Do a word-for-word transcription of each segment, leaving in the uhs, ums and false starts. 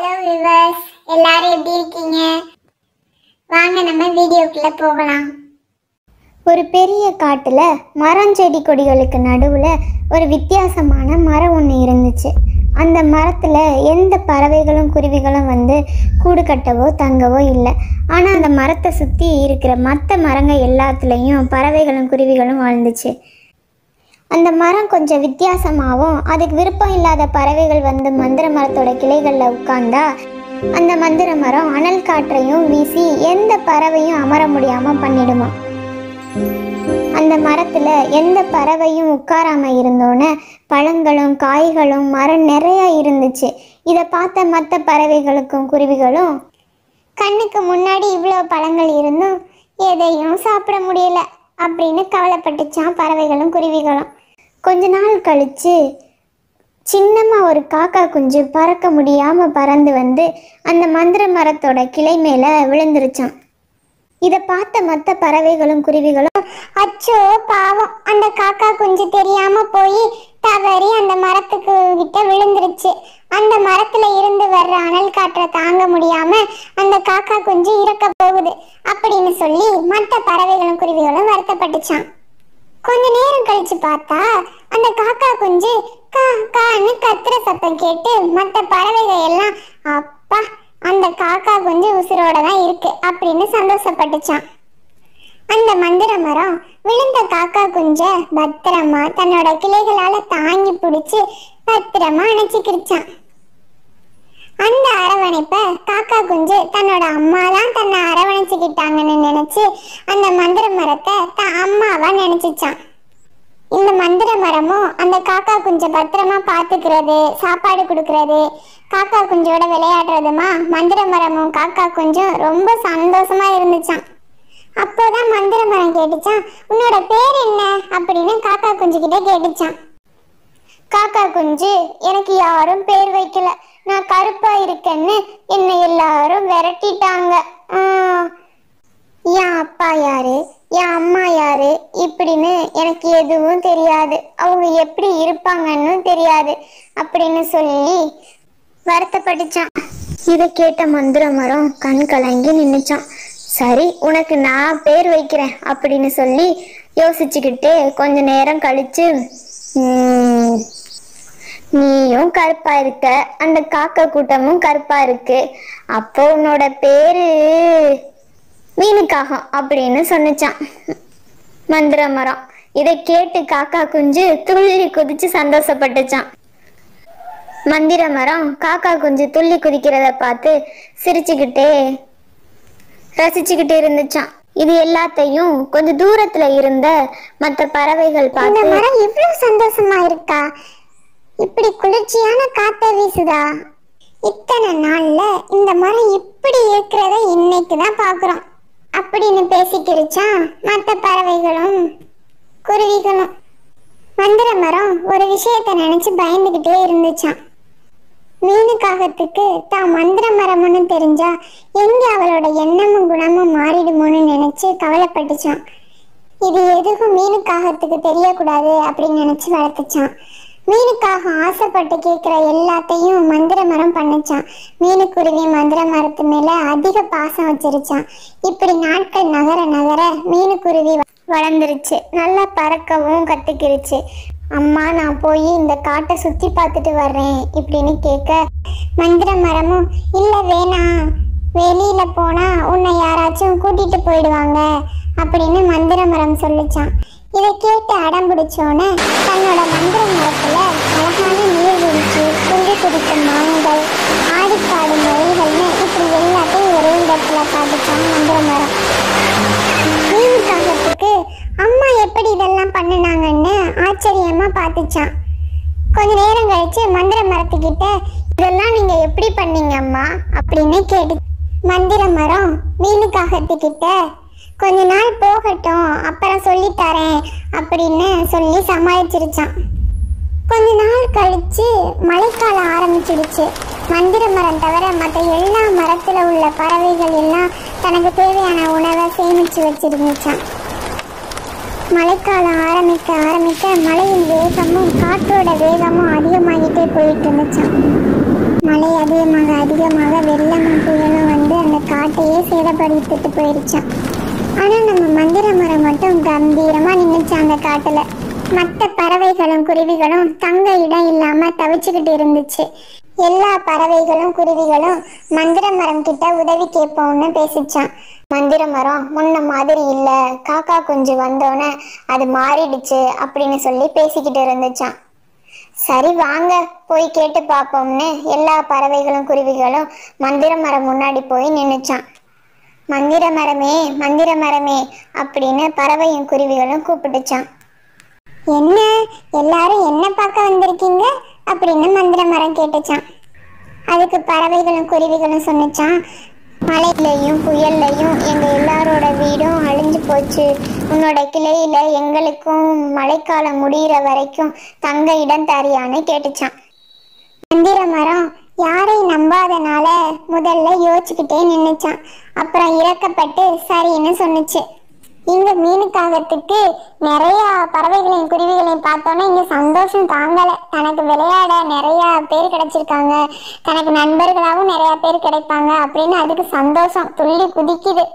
Hello viewers, எல்லாரும் எப்படி இருக்கீங்க? வாங்க நம்ம வீடியோக்குள்ள போகலாம். ஒரு பெரிய காட்டுல மரம் செடி கொடிகளுக்கு நடுவுல ஒரு வித்தியாசமான மரம் ஒன்று இருந்துச்சு. அந்த மரத்துல எந்த பறவைகளும் குருவிகளும் வந்து கூடு கட்டவோ தங்கவோ இல்லை. ஆனா அந்த மரத்தை சுத்தி இருக்கிற மற்ற மரங்கள் எல்லாத்துலேயும் பறவைகளும் குருவிகளும் வாழ்ந்துச்சு. அந்த மரம் கொஞ்சம் வித்தியாசமாகவும் அதுக்கு விருப்பம் இல்லாத பறவைகள் வந்து மந்திர மரத்தோட கிளைகளில் உட்கார்ந்தா அந்த மந்திர மரம் அனல் காற்றையும் வீசி எந்த பறவையும் அமர முடியாமல் பண்ணிடுமா. அந்த மரத்தில் எந்த பறவையும் உட்காராம இருந்தோன்னு பழங்களும் காய்களும் மரம் நிறைய இருந்துச்சு. இதை பார்த்த மற்ற பறவைகளுக்கும் குருவிகளும் கண்ணுக்கு முன்னாடி இவ்வளோ பழங்கள் இருந்தும் எதையும் சாப்பிட முடியல அப்படின்னு கவலைப்பட்டுச்சான் பறவைகளும் குருவிகளும். கொஞ்ச நாள் கழிச்சு சின்னமாக ஒரு காக்கா குஞ்சு பறக்க முடியாமல் பறந்து வந்து அந்த மந்திர மரத்தோட கிளை மேலே விழுந்துருச்சான். இதை பார்த்த மற்ற பறவைகளும் குருவிகளும் அச்சோ பாவம், அந்த காக்கா குஞ்சு தெரியாம போய் தவறி அந்த மரத்துக்கு கிட்ட விழுந்துருச்சு. அந்த மரத்துல இருந்து வர்ற அனல் காற்றை தாங்க முடியாம அந்த காக்கா குஞ்சு இறக்க போகுது அப்படின்னு சொல்லி மற்ற பறவைகளும் குருவிகளும் வருத்தப்பட்டுச்சான். கொஞ்ச நேரம் கழிச்சு பார்த்தா அந்த காக்கா குஞ்சு கா கான்னு கத்துற சத்தம் கேட்டு மற்ற பறவைகள் எல்லாம் அப்பா அந்த காக்கா குஞ்சு உசுரோட தான் இருக்கு அப்படின்னு சந்தோஷப்பட்டுச்சான். அந்த மந்திர மரம் விழுந்த காக்கா குஞ்ச பத்திரமா தன்னோட கிளைகளால தாங்கி பிடிச்சு பத்திரமா அணைச்சிக்கிடுச்சான். அந்த அரவணைப்ப காக்கா குஞ்சு தன்னோட அம்மா தான் தன்னை அரவணைச்சுக்கிட்டாங்கன்னு நினைச்சு அந்த மந்திர மரத்தை தான் அம்மாவா நினைச்சிச்சான். இந்த மந்திர மரமும் அந்த காக்கா குஞ்சை பத்திரமா பார்த்துக்கிறது, சாப்பாடு கொடுக்கறது, காக்கா குஞ்சோட விளையாடுறதுமா மந்திர மரமும் காக்கா குஞ்சும் ரொம்ப சந்தோஷமா இருந்துச்சான். அப்போதான் மந்திர மரம் கேட்டுச்சான், உன்னோட பேர் என்ன அப்படின்னு காக்கா குஞ்சு கிட்ட கேட்டுச்சான். காக்கா குஞ்சு, எனக்கு யாரும் பேர் வைக்கல, நான் கருப்பா இருக்கேன்னு என்னை எல்லாரும் விரட்டிட்டாங்க. என் அப்பா யாரு, என் அம்மா யாரு இப்படின்னு எனக்கு எதுவும் தெரியாது, அவங்க எப்படி இருப்பாங்கன்னு தெரியாது அப்படின்னு சொல்லி வருத்தப்பட்டுச்சான். இதை கேட்ட மந்திர மரம் கண் கலங்கி நின்னுச்சான். சரி, உனக்கு நான் பேர் வைக்கிறேன் அப்படின்னு சொல்லி யோசிச்சுக்கிட்டு கொஞ்ச நேரம் கழிச்சு, உம் நீயும் கருப்பா இருக்க, அந்த காக்கா கூட்டமும் கருப்பா இருக்கு, அப்போ உன்னோட பேரு மீனுக்காகம் அப்படின்னு சொன்னிச்சான் மந்திர மரம். இதை கேட்டு காக்கா குஞ்சு துள்ளி குதிச்சு சந்தோஷப்பட்டுச்சான். மந்திர மரம் காக்கா குஞ்சு துள்ளி குதிக்கிறத பார்த்து சிரிச்சுக்கிட்டே ரசிச்சுக்கிட்டு இருந்துச்சான். இது எல்லாத்தையும் கொஞ்ச தூரத்துல இருந்த மற்ற பறவைகள் பார்த்து, இந்த மரம் இவ்வளவு சந்தோஷமா இருக்கா, இப்படி குளிர்ச்சியான காத்த வீசுதா, இத்தனை நாள்ல இந்த மரம் இப்படி இருக்கிறத இன்னைக்குதான் பாக்குறோம் அப்படின்னு பேசிக்கிருச்சான் மற்ற பறவைகளும் குருவிகளும். மந்திர மரம் ஒரு விஷயத்த நினைச்சு பயந்துகிட்டே இருந்துச்சான். மீனுக்காகத்துக்கு தான் மந்திர மரம்னு தெரிஞ்சா எங்க அவளோட எண்ணமும் குணமும் மாறிடுமோன்னு நினைச்சு கவலைப்பட்டுச்சான். இது எதுவும் மீனுக்காகத்துக்கு தெரியக்கூடாது அப்படின்னு நினைச்சு வளர்த்துச்சான். மீனுக்காக ஆசைப்பட்டு கேட்குற எல்லாத்தையும் மந்திர மரம் பண்ணுச்சான். மீனுக்குருவி மந்திர மரத்து மேல அதிக பாசம் வச்சிருச்சான். இப்படி நாட்கள் நகர நகர மீனுக்குருவி வளர்ந்துருச்சு, நல்லா பறக்கவும் கத்துக்கிருச்சு. அம்மா, நான் போய் இந்த காட்டை சுத்தி பார்த்துட்டு வர்றேன் இப்படின்னு கேட்க மந்திர மரமும் இல்ல வேணாம், வெளியில போனா உன்னை யாராச்சும் கூட்டிட்டு போயிடுவாங்க அப்படின்னு மந்திர மரம் சொல்லிச்சான். இதை கேட்டு அடம் பிடிச்சோன்னு தன்னோட மந்திர மரத்துல அழகான நீர்வீழ்ச்சி, துள்ளி குதிக்கும் மான்கள், ஆடிப்பாடும் மொழிகள்னு இப்படி எல்லாத்தையும் ஒரே இடத்துல காட்டுச்சான் மந்திர மரம். மீனுக்காகத்துக்கு அம்மா எப்படி இதெல்லாம் பண்ணினாங்கன்னு ஆச்சரியமா பார்த்துச்சான். கொஞ்ச நேரம் கழிச்சு மந்திர மரத்துக்கிட்ட, இதெல்லாம் நீங்க எப்படி பண்ணீங்க அம்மா அப்படின்னு கேட்டு மந்திர மரம் மீனுக்காகத்துக்கிட்ட, கொஞ்ச நாள் போகட்டும் அப்புறம் சொல்லித்தரேன் அப்படின்னு சொல்லி சமாளிச்சிருச்சான். கொஞ்ச நாள் கழிச்சு மழைக்காலம் ஆரம்பிச்சிடுச்சு. மந்திர மரம் தவிர மற்ற எல்லா மரத்துல உள்ள பறவைகள் எல்லாம் தனக்கு தேவையான உணவை சேமிச்சு வச்சிருந்துச்சான். மழைக்காலம் ஆரம்பிக்க ஆரம்பிக்க மழையின் வேகமும் காற்றோட வேகமும் அதிகமாகிட்டே போயிட்டு இருந்துச்சான். மழை அதிகமாக அதிகமாக காட்டையே சேதப்படுத்திட்டு போயிருச்சான். ஆனா நம்ம மந்திர மரம் மட்டும் கம்பீரமா நின்னுச்சு அந்த காட்டுல. மற்ற பறவைகளும் குருவிகளும் தங்க இடம் இல்லாம தவிச்சுக்கிட்டு இருந்துச்சு. எல்லா பறவைகளும் குருவிகளும் மந்திர மரம் கிட்ட உதவி கேட்போம்னு பேசிச்சான். மந்திர மரம் முன்ன மாதிரி இல்ல, காக்கா குஞ்சு வந்தோன்னே அது மாறிடுச்சு அப்படின்னு சொல்லி பேசிக்கிட்டு இருந்துச்சான். சரி வாங்க போய் கேட்டு பார்ப்போம்னு எல்லா பறவைகளும் குருவிகளும் மந்திர மரம் முன்னாடி போய் நின்னுச்சான். மந்திர மரமே மந்திர மரமே அப்படின்னு பறவையும் குருவிகளும் கூப்பிட்டுச்சான். என்ன எல்லாரும் என்ன பார்க்க வந்திருக்கீங்க அப்படின்னு மந்திர மரம் கேட்டுச்சான். அதுக்கு பறவைகளும் குருவிகளும் சொன்னிச்சான், மழையிலையும் புயல்லையும் எங்க எல்லாரோட வீடும் அழிஞ்சு போச்சு. உன்னோட கிளையில எங்களுக்கும் மழைக்காலம் முடிகிற வரைக்கும் தங்க இடம் தரியான்னு கேட்டுச்சான். மந்திர மரம் யாரை நம்பாதனால முதல்ல யோசிச்சுக்கிட்டே நின்னுச்சான். அப்புறம் இறக்கப்பட்டு சரின்னு சொன்னிச்சு. இங்க மீனுக்காகத்துக்கு நிறைய பறவைகளையும் குருவிகளையும் பார்த்தோன்னே இங்க சந்தோஷம் தாங்கலை. தனக்கு விளையாட நிறைய பேர் கிடைச்சிருக்காங்க, தனக்கு நண்பர்களாகவும் நிறைய பேர் கிடைப்பாங்க அப்படின்னு அதுக்கு சந்தோஷம் துள்ளி குதிக்குது.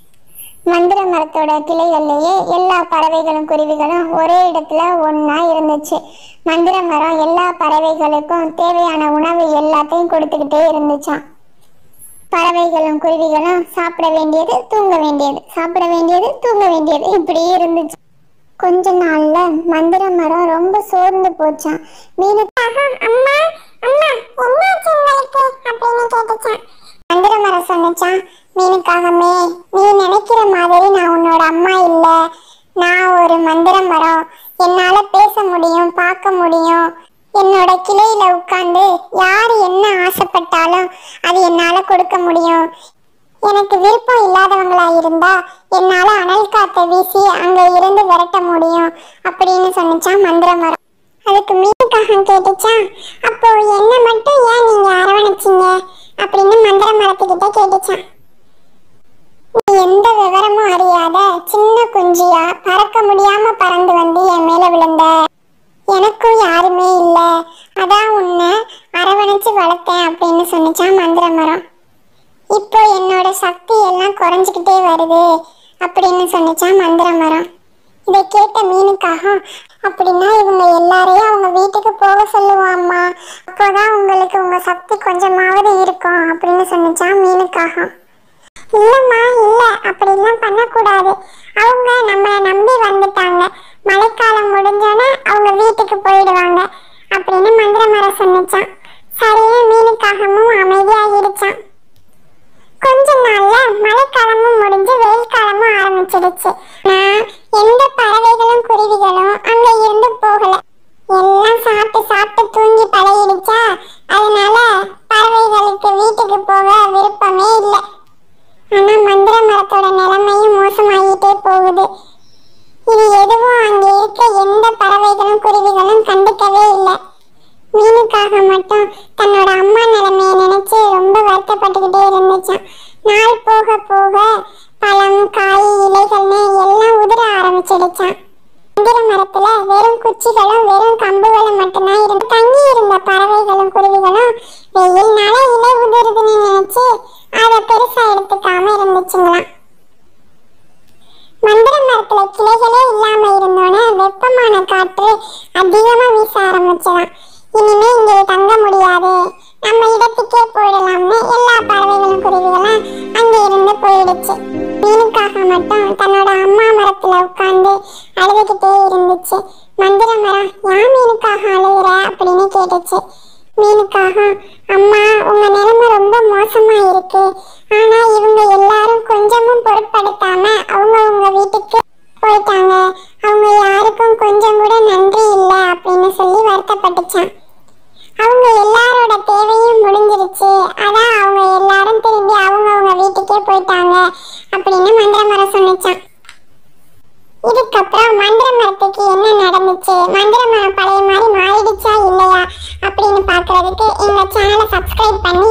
மந்திர மரத்தோட கிளைகள்லயே எல்லா பறவைகளும் குருவிகளும் ஒரே இடத்துல ஒன்னா இருந்துச்சு. மந்திர மரம் எல்லா பறவைகளுக்கும் தேவையான உணவு எல்லாத்தையும் கொடுத்துக்கிட்டே இருந்துச்சான். பறவைகளும் குருவிகளும் சாப்பிட வேண்டியது தூங்க வேண்டியது, சாப்பிட வேண்டியது தூங்க வேண்டியது இப்படி இருந்துச்சு. கொஞ்ச நாள்ல மந்திர மரம் ரொம்ப சோர்ந்து போச்சான். மீனுக்காக அம்மா அம்மா என்னாச்சு உங்களுக்கு அப்படின்னு கேட்டுச்சான். மந்திர மரம் சொன்னிச்சான், மீனுக்காகமே நீ நினைக்கிற மாதிரி நான் உன்னோட அம்மா இல்ல, நான் ஒரு மந்திர மரம். என்னால பேச முடியும், பார்க்க முடியும். என்னோட கிளையில உட்கார்ந்து யாரு என்ன ஆசைப்பட்டாலும் அது என்னால கொடுக்க முடியும். எனக்கு விருப்பம் இல்லாதவங்களா இருந்தா என்னால அனல் காத்த வீசி அங்க இருந்து விரட்ட முடியும் அப்படின்னு சொன்னிச்சான் மந்திர மரம். அதுக்கு மீனுக்காக கேட்டுச்சான், அப்போ என்ன மட்டும் ஏன் நீங்க அரவணைச்சிங்க அப்படின்னு மந்திர மரத்துக்கிட்ட கேட்டுச்சான். நீ எந்த விவரமும் அறியாத சின்ன குஞ்சியா பறக்க முடியாம பறந்து வந்து என் மேல விழுந்த, எனக்கும் யாருமே இல்லை, அதான் உன்னை அரவணைச்சு வளர்த்தேன் அப்படின்னு சொன்னிச்சான் மந்திர மரம். இப்போ என்னோட சக்தி எல்லாம் குறைஞ்சிக்கிட்டே வருது அப்படின்னு சொன்னிச்சான் மந்திர மரம். இதை கேட்ட மீனுக்காக அப்படின்னா இவங்க எல்லாரையும் அவங்க வீட்டுக்கு போக சொல்லுவாம்மா, அப்போதான் உங்களுக்கு உங்க சக்தி கொஞ்சமாவது இருக்கும் அப்படின்னு சொன்னிச்சான் மீனுக்காக. இல்லம்மா இல்ல, அப்படிலாம் பண்ணக்கூடாது, அவங்க நம்மளை நம்பி வந்துட்டாங்க, மழைக்காலம் முடிஞ்சோன்னா அவங்க வீட்டுக்கு போயிடுவாங்க அப்படின்னு மந்திர மரம் சொன்னிச்சான். சரின்னு மீனுக்காகவும் அமைதியாகிடுச்சான். கொஞ்ச நாள்ல மழைக்காலமும் முடிஞ்சு வெயில் காலமும் ஆரம்பிச்சிடுச்சு. நான் எந்த பறவைகளும் குருவிகளும் அங்க இருந்து போகல, எல்லாம் சாப்பிட்டு சாப்பிட்டு தூங்கி பழகிடுச்சா, அதனால பறவைகளுக்கு வீட்டுக்கு போக விருப்பமே இல்லை. ஆனா மந்திர மரத்தோட நிலைமையும் மோசமாகிட்டே போகுது. இது எதுவும் அங்க இருக்க எந்த பறவைகளும் குருவிகளும் கண்டுக்கவே இல்லை. மீனுக்காக மட்டும் தன்னோட அம்மா நிலைமையை நினைச்சு ரொம்ப வருத்தப்பட்டுக்கிட்டே இருந்துச்சான். நாள் போக போக பழம் காய் இலைகள்னு எல்லாம் உதிர ஆரம்பிச்சிடுச்சான். மந்திர மரத்துல வெறும் குச்சிகளும் வெறும் கம்புகளும் மட்டும்தான் இருந்து தங்கி இருந்த பறவைகளும் குருவிகளும் வெயில்னால இலை உதிருதுன்னு நினைச்சு அதை பெருசா எடுத்துக்காம இருந்துச்சுங்களாம். மந்திர மரத்துல கிளைகளே இல்லாம இருந்தோன்னே வெப்பமான காற்று அதிகமா வீச ஆரம்பிச்சதான். இனிமே இங்கே தங்க முடியாது, நம்ம இடத்துக்கே போயிடலாம்னு எல்லா பறவைகளும் குருவிகளும் அங்கே இருந்து போயிடுச்சு. மீனுக்காக மட்டும் தன்னோட அம்மா மரத்துல உட்கார்ந்து அழுதுகிட்டே இருந்துச்சு. மந்திர மரம் ஏன் மீனுக்காக அழுகுற அப்படின்னு கேட்டுச்சு. மீனுக்காக அம்மா உங்க நிலைமை ரொம்ப மோசமா இருக்கு, ஆனா இவங்க எல்லாரும் கொஞ்சமும் பொருட்படுத்தாம அவங்க உங்க வீட்டுக்கு போயிட்டாங்க, அவங்க யாருக்கும் கொஞ்சம் கூட நன்றி இல்லை அப்படின்னு சொல்லி வருத்தப்பட்டுச்சான். அவங்க எல்லாரோட தேவையும் முடிஞ்சிருச்சு, அதான் அவங்க எல்லாரும் திரும்பி அவங்க அவங்க வீட்டுக்கே போயிட்டாங்க அப்படின்னு மந்திர மரம் சொன்னிச்சான். இதுக்கப்புறம் மந்திர மரத்துக்கு என்ன நடந்துச்சு, மந்திர மரம் பழைய மாதிரி மாறிடுச்சா இல்லையா அப்படின்னு பாக்குறதுக்கு எங்க சேனலை சப்ஸ்கிரைப் பண்ணி